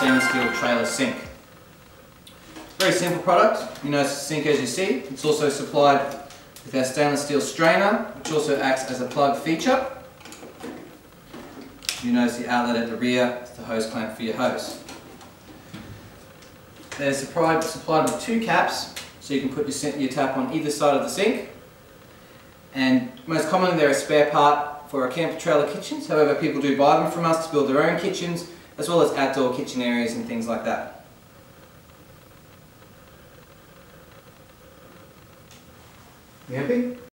stainless steel trailer sink. Very simple product. You notice the sink as you see. It's also supplied with our stainless steel strainer, which also acts as a plug feature. You notice the outlet at the rear is the hose clamp for your hose. They're supplied with 2 caps, so you can put your tap on either side of the sink. And most commonly they're a spare part for our camper trailer kitchens. However, people do buy them from us to build their own kitchens, as well as outdoor kitchen areas and things like that. You happy?